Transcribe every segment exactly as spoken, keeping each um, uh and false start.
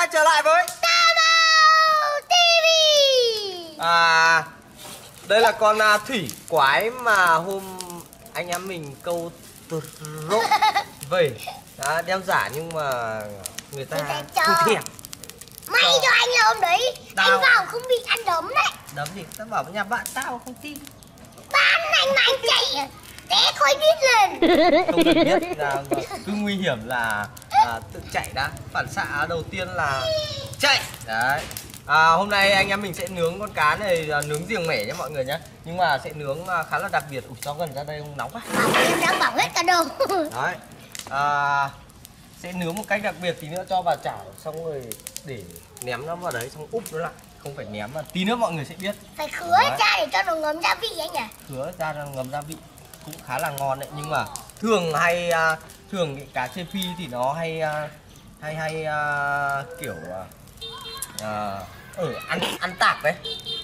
quay trở lại với Camo ti vi. À, đây là con à, thủy quái mà hôm anh em mình câu từ rốt về đã đem giả, nhưng mà người ta không thèm. May cho. cho anh là hôm đấy Đào. Anh vào không bị ăn đấm đấy. Đấm gì? Tao bảo với nhà bạn tao không tin. Bán anh mà anh chạy té khói biết lên. Không cần biết là cứ nguy hiểm là à, tự chạy đã. Phản xạ đầu tiên là chạy. Đấy. À, hôm nay anh em mình sẽ nướng con cá này, à, nướng riềng mẻ nhé mọi người nhé. Nhưng mà sẽ nướng à, khá là đặc biệt. Ui, sao gần ra đây không nóng quá. Em đang bỏng hết cả đầu. Đấy. À, sẽ nướng một cách đặc biệt, tí nữa cho vào chảo xong rồi để ném nó vào đấy xong úp nó lại. Không phải ném mà tí nữa mọi người sẽ biết. Phải khứa ra để cho nó ngấm gia vị anh nhỉ. Khứa ra cho ngấm gia vị cũng khá là ngon đấy, nhưng mà thường hay à, thường cái cá chê phi thì nó hay à, hay hay à, kiểu à, ở ăn ăn tạp đấy.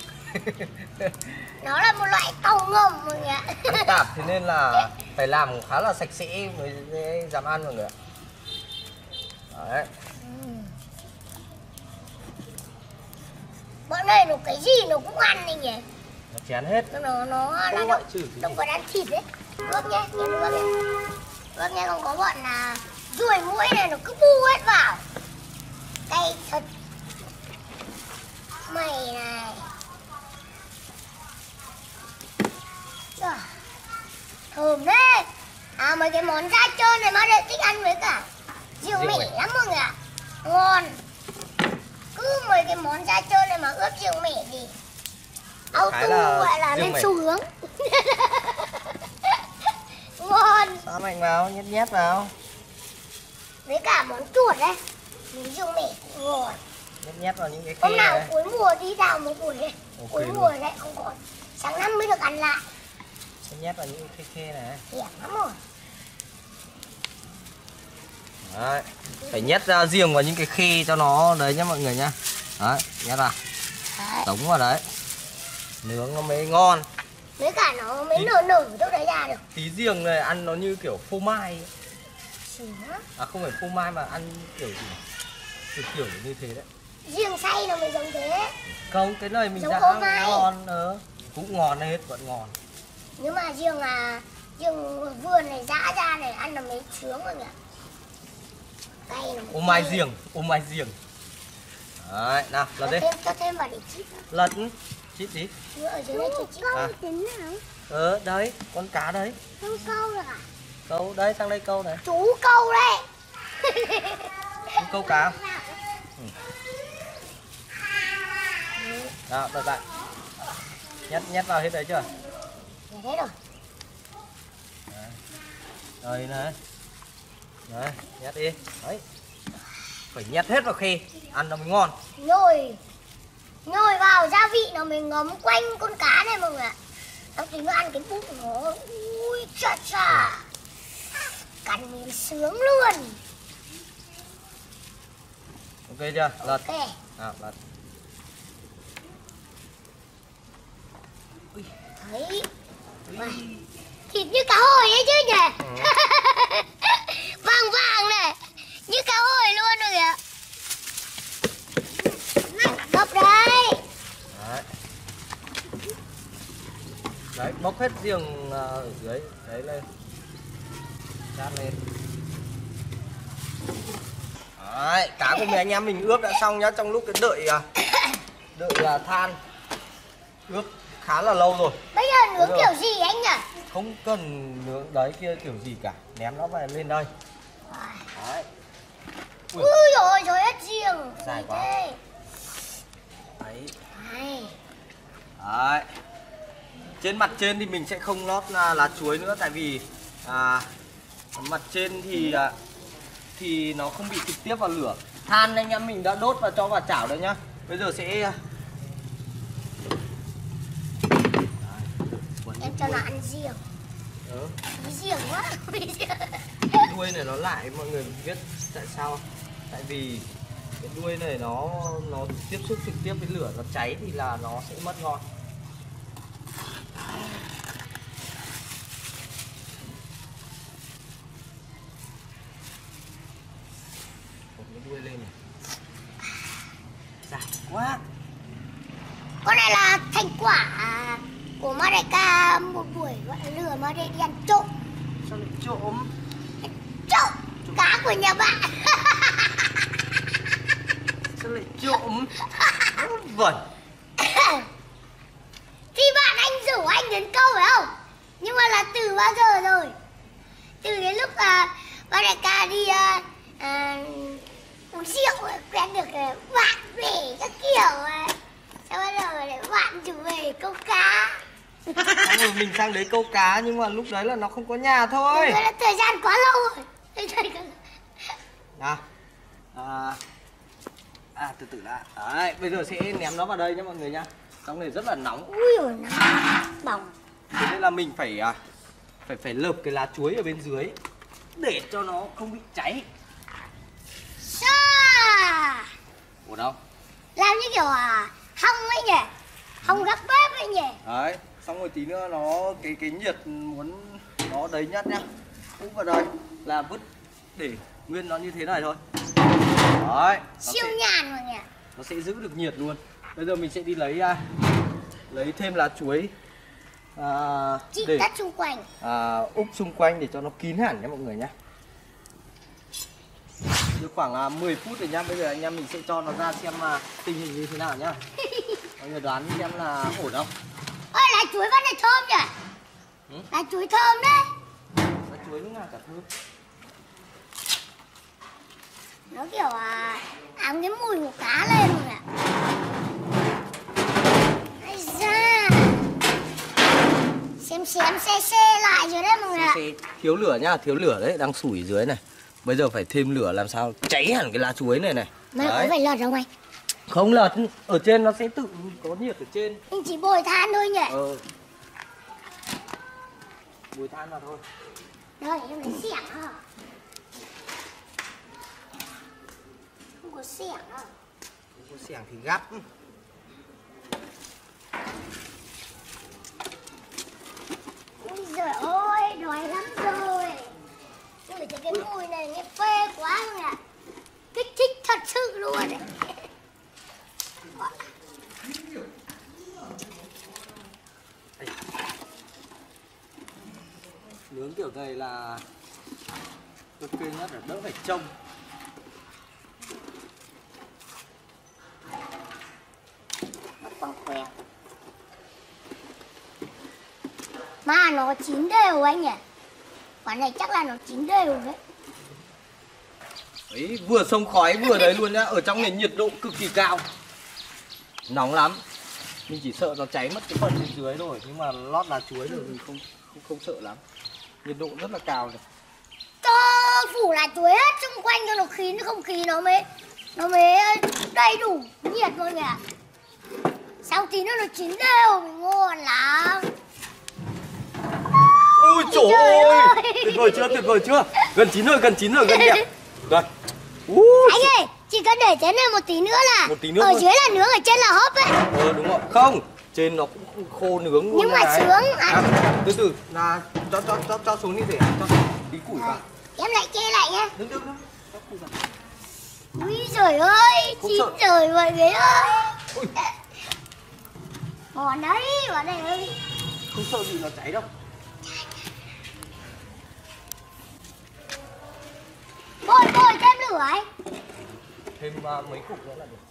Nó là một loại tàu ngầm mọi người ạ. Ăn tạp thế nên là phải làm khá là sạch sẽ mới dám ăn mọi người ạ. Đấy. Bọn này nó cái gì nó cũng ăn này nhỉ. Nó chén hết. Nó nó nó không nó động vật ăn thịt đấy. Ướp nhé, nhìn ướp nhé. Ướp nhé, không có bọn là ruồi muỗi này nó cứ bu hết vào. Cay thật. Mày này. Trời, thơm đấy. À, mấy cái món da trơn này má đều thích ăn với cả riềng mẻ lắm mọi người ạ. Ngon. Cứ mấy cái món da trơn này mà ướp riềng mẻ thì auto gọi là lên xu hướng. Ngon. Xá mạnh vào, nhét nhét vào. Với cả món chuột đấy, miếng riềng mẻ cũng ngon. Nhét nhét vào những cái hôm khe nào đấy. cuối mùa đi đào một buổi này. Okay, cuối mùa đấy không còn, sáng năm mới được ăn lại. Nhét nhét vào những cái khe khe này. Hiểm lắm rồi. Đấy, phải nhét ra riêng vào những cái khe cho nó đấy nhá mọi người nhá. Đấy, nhét vào. Tống vào đấy. Nướng nó mới ngon. Với cả nó mới tí, nở nở chỗ đấy ra được. Tí riềng này ăn nó như kiểu phô mai. Hả? À không phải phô mai mà ăn kiểu gì? Kiểu kiểu như thế đấy. Riềng xay nó mới giống thế. Không, cái này mình giống đã ngon ờ, cũng ngon hết, vẫn ngon. Nhưng mà riêng là riêng vườn này giã ra này ăn nó mới sướng rồi nhỉ. Cay nó mới. Ô mai riềng, ô mai riềng. Đấy, nào, lật đi. Thêm, cho thêm vào để chít. Lật, chít đi. Ở dưới này chít chít. À. Ờ, đấy, con cá đấy. Không câu được à? Câu, đấy, sang đây câu này. Chú câu đây. Chú câu cá. Ừ. Đó, đợi lại. Nhét, nhét vào hết đấy chưa? Nhét hết rồi. Đấy. Đây này. Đấy, nhét đi. Đấy. Phải nhét hết vào khe, ăn nó mới ngon. Nhồi Nhồi vào gia vị nó mới ngấm quanh con cá này mọi người ạ. Xong tí nữa ăn cái bụng nó. Ui chà chà. Cắn miếng sướng luôn. Ok chưa? Lật. Ok. À, lật. Ui. Đấy. Ui. Thịt như cá hồi ấy chứ nhỉ. Ừ. Vàng vàng này, như cá hồi luôn rồi ạ. Bóc đây. Đấy. Đấy, bóc hết riêng ở dưới đấy lên. Chát lên. Đấy, cá của mình anh em mình ướp đã xong nhá. Trong lúc cái đợi đợi than ướp khá là lâu rồi. Bây giờ nướng kiểu gì anh nhỉ? Không cần nướng đấy kia kiểu gì cả, ném nó vào lên đây. Đấy. Ui rồi trời hết riêng. Dài quá. Đấy. Đấy. Đấy. Trên mặt trên thì mình sẽ không lót lá chuối nữa, tại vì à, mặt trên thì à, thì nó không bị trực tiếp vào lửa. Than anh em mình đã đốt và cho vào chảo đấy nhá. Bây giờ sẽ em cho nó ăn riêng. Ừ. Riêng quá. Đuôi này nó lại, mọi người biết tại sao? Tại vì cái đuôi này nó nó tiếp xúc trực tiếp với lửa, nó cháy thì là nó sẽ mất ngon. Cột cái đuôi lên này. đại ca một buổi gọi là lừa mà để đi ăn trộm. Sao lại trộm? Trộm cá của nhà bạn. Sao lại trộm? Vẩn. Thì bạn anh rủ anh đến câu phải không? Nhưng mà là từ bao giờ rồi? Từ cái lúc à, ba đại ca đi à, à, uống rượu quen được à, bạn về các kiểu à. Sau bắt đầu lại bạn trở về câu cá. Rồi mình sang đấy câu cá nhưng mà lúc đấy là nó không có nhà thôi. Là thời gian quá lâu rồi. Nào. À, à từ từ đã. Đấy, bây giờ sẽ ném nó vào đây nhé mọi người nhá. Trong này rất là nóng. Ui ôi nóng bỏng. Thế nên là mình phải à, phải phải lợp cái lá chuối ở bên dưới để cho nó không bị cháy. Sa. Ủa đâu? Làm như kiểu à, hong ấy nhỉ? Hong gác bếp ấy nhỉ? Đấy, xong rồi tí nữa nó cái cái nhiệt muốn nó đấy nhất nhá. Cũng vào đây là vứt để nguyên nó như thế này thôi. Đấy, nó siêu sẽ, nhàn mọi người. nó sẽ giữ được nhiệt luôn. Bây giờ mình sẽ đi lấy à, lấy thêm lá chuối à, Chị để tất xung quanh. à, úp xung quanh để cho nó kín hẳn nhé mọi người nhé. Được khoảng à, mười phút rồi nhá. Bây giờ anh em mình sẽ cho nó ra xem à, tình hình như thế nào nhá. Mọi người đoán xem là ổn không? Ôi lá chuối vẫn là thơm nhỉ? Ừ? Lá chuối thơm đấy. Lá chuối lúc nào cả thơm. Nó kiểu à, ám cái mùi của cá lên rồi ạ. Ây da. Xem xem xe xe lại rồi đấy mọi người ạ. Thiếu lửa nhá, thiếu lửa đấy, đang sủi dưới này. Bây giờ phải thêm lửa làm sao cháy hẳn cái lá chuối này này. Mà có phải lọt không anh? Không lật, ở trên nó sẽ tự có nhiệt ở trên. Mình chỉ bồi than thôi nhỉ? Ờ. Bồi than vào thôi. Đây, em lấy xẻng hả? Không có xẻng hả? Không có xẻng thì gắp. Ôi giời ơi, đói lắm rồi. Ngửi thấy cái mùi này nghe phê quá luôn ạ. Kích thích thật sự luôn ấy. Nướng kiểu này là ok nhất, là đỡ phải trông. Nó quăng quẹo. Mà nó chín đều anh nhỉ? Quả này chắc là nó chín đều đấy. Đấy, vừa xông khói vừa đấy luôn nhá. Ở trong này nhiệt độ cực kỳ cao, nóng lắm. Mình chỉ sợ nó cháy mất cái phần bên dưới thôi, nhưng mà lót lá chuối rồi mình không không, không sợ lắm. Nhiệt độ rất là cao này. Cho phủ lá chuối hết xung quanh cho nó khí, nó không khí nó mới nó mới đầy đủ nhiệt luôn nhỉ. Sau tí nữa nó chín đều, ngon lắm. Ôi trời ơi, tuyệt vời chưa, tuyệt vời chưa? Gần chín rồi, gần chín rồi, gần đẹp. Rồi. Ui, anh ơi, chỉ cần để thế này một tí nữa là một tí nữa ở thôi. dưới là nướng, ở trên là hấp ấy. Ờ đúng rồi, không, trên nó cũng khô nướng luôn. Nhưng mà này. sướng à. À, từ từ là cho cho cho cho xuống đi để cho tí củi vào. Em lại chê lại nhá. Đứng đứng đứng. Cho củi vào. Úi giời ơi, Không chín sợ. trời mọi người ơi. Ui. Ngon đấy, ngon đấy ơi. Không sợ gì nó cháy đâu. Bôi bôi thêm lửa ấy. Thêm uh, mấy cục nữa là được.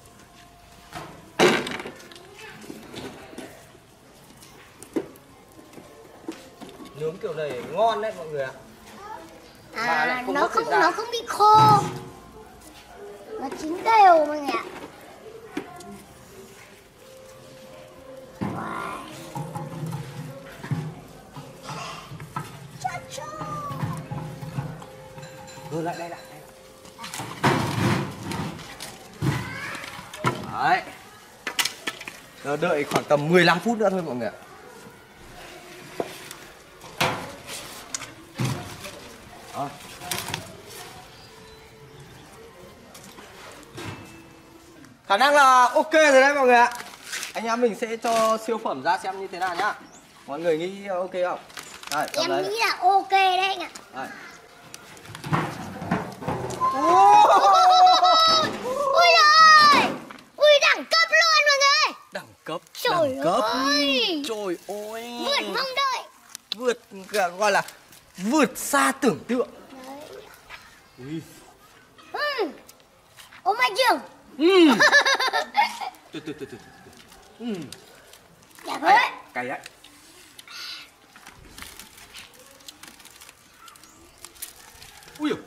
Nướng kiểu này ngon đấy mọi người ạ. Mà lại À, không nó mất thời không gian. nó không bị khô. Nó chín đều mọi người ạ. Wow. Cha cha. Rồi lại đây lại. Đấy. Rồi đợi khoảng tầm mười lăm phút nữa thôi mọi người ạ. Đó. Khả năng là ok rồi đấy mọi người ạ. Anh em mình sẽ cho siêu phẩm ra xem như thế nào nhá. Mọi người nghĩ ok không? Đây, Em đấy. nghĩ là ok đấy anh ạ. Đây. Ui ơi, ui đẳng cấp luôn mọi người. Đẳng cấp, Trời đẳng cấp. ơi. Trời ơi. Vượt là gọi là vượt xa tưởng tượng. Ui. Ừ. Ôm anh Dương. Ừ. Từ từ từ từ. Ừ. Dạ với. Cay đấy. Ui giời.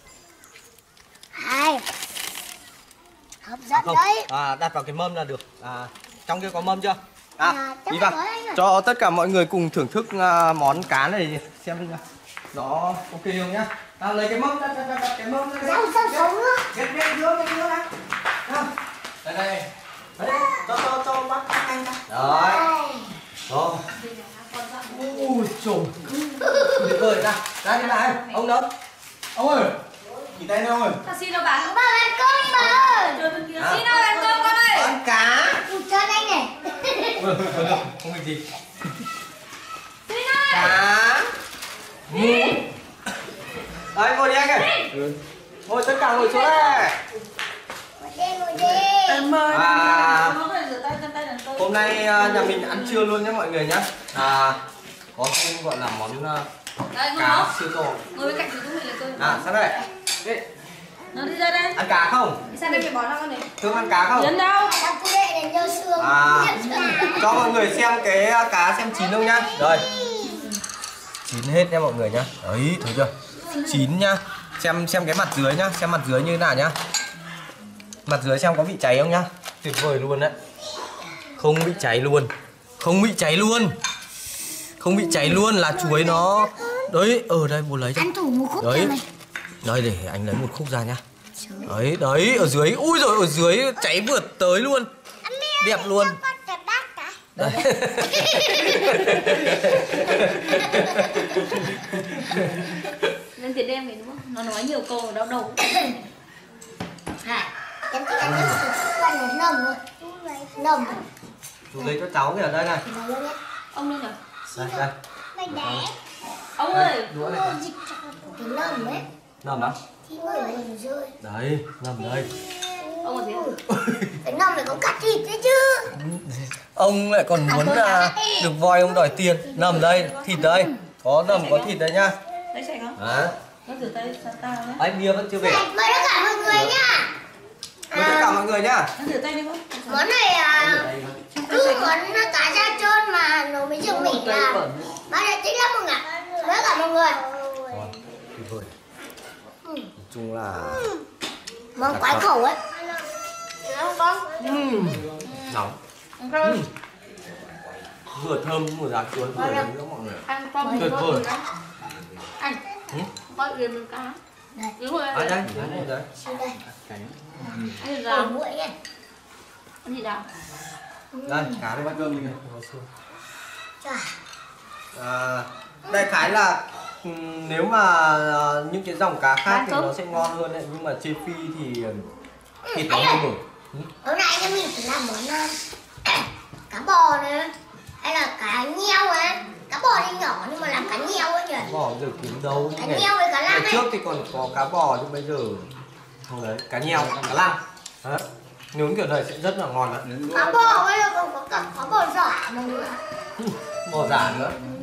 Hay. Hấp dẫn Không. đấy. À, đặt vào cái mâm là được. À, trong kia có mâm chưa? À, À, đi chắc vào. có anh ạ. Cho tất cả mọi người cùng thưởng thức uh, món cá này xem đi nào. Nó ok không nhá? À, lấy cái mâm, đặt, đặt, đặt, đặt cái mâm ra đây. Rau rau sống nữa. Ghép ghép giữa ghép giữa này. Nào. Đây đây. Đấy, cho cho cho bác bác anh ra. Đấy. Đó. Ui trời. Tuyệt vời ra. Ra đi lại. Ông đâu? Ông ơi. Chỉ tay đâu rồi? Ta xin đâu bạn? Ba ăn cơm mà ơi. À. Xin đâu ăn cơm con ơi. Ăn cá. Ui, cho anh này. Không việc gì. Xin ơi. Cá. Mù. Đấy, ngồi đi anh ơi. Ừ. Ngồi tất cả ngồi xuống đây. Ngồi đi, ngồi đi. Em ơi. À. Nó phải rửa tay, chân tay làm tôi. Hôm nay uh, nhà mình ăn trưa luôn nhé mọi người nhé. À, có cái gọi là món uh, Đây, ngồi cá đó. siêu to. Ngồi bên cạnh chú mình là tôi. À, sang đây. Đi. Nó đi ra đây. Ăn cá không? Đi sang đây phải bỏ ra con này. Thương ăn cá không? Đến đâu? Đang phụ đệ để nhờ xương. À, cho mọi người xem cái uh, cá xem chín không nhá. Rồi. Chín hết nha mọi người nhá. Đấy, thấy chưa? Chín nhá. Xem xem cái mặt dưới nhá, xem mặt dưới như thế nào nhá. Mặt dưới xem có bị cháy không nhá. Tuyệt vời luôn đấy. Không bị cháy luôn. Không bị cháy luôn. Không bị cháy luôn là chuối nó. Đấy, ở đây bố lấy cho. Ăn thủ một khúc Đấy. cho mày. Đây để anh lấy một khúc ra nhá. Đấy, đấy, ở dưới. Ui rồi ở dưới cháy vượt tới luôn. Đẹp luôn. Con đẹp bác cả. Đấy. Lên tiền đem này đúng không? Nó nói nhiều câu ở đau đầu. Hả? Em thích ăn cái con này nồng rồi. Nồng. Chú lấy cho cháu kìa, đây này. Ông lên rồi. Đây, đây. Mày đẻ. Ông ơi. Đũa này. Ôi, dịch cho cái nồng ấy. Nằm đó. Thì ơi, mình rơi. Đấy, nằm đây. Ông ở thế. Cái nồng này có cắt thịt đấy chứ. Ông lại còn muốn là được voi ông đòi tiền. Nằm đây, thịt đây. Có nằm có thịt đây nhá. Đấy sạch không? Đấy. Nó rửa tay sao tao đấy. Anh bia vẫn chưa về. Mời tất cả mọi người nhá. Mời tất cả mọi người nhá. Nó rửa tay đi không? Món này à, cứ món cá da trơn mà nấu với rượu mỉ là ba đẹp thích lắm mọi người. Mời tất cả mọi người. Tuyệt vời. Nói chung là Món quái khẩu ấy. Được không con? uhm, nóng. Ăn không? Uhm. Vừa thơm vừa giá chuối vừa nữa mọi người. Ăn con Tuyệt vời. Anh. Ừ? Con liền mình cá. Đây. Đúng rồi. À đây, đây, đây. Xin đây. Ăn gì Rồi nào? muội nha. Ăn gì nào? Đây, cá đây bắt cơm đi. Chà. À, đại khái là ừm, nếu mà à, những cái dòng cá khác thì nó sẽ ngon hơn đấy, nhưng mà trên phi thì ừm, thịt nó không đủ. Ừ. Hôm nay anh em mình phải làm món uh, cá bò này, hay là cá nheo ấy. Cá bò thì nhỏ nhưng mà làm cá nheo ấy nhỉ. Bò giờ kiếm đâu Cá ngày, nheo với cá lăng ngày ấy. trước thì còn có cá bò nhưng bây giờ không đấy, cá nheo, cá lăng. Đấy. Nướng kiểu này sẽ rất là ngon đấy. Cá bò bây giờ còn có cả cá bò giỏ mọi người. Bò giả nữa.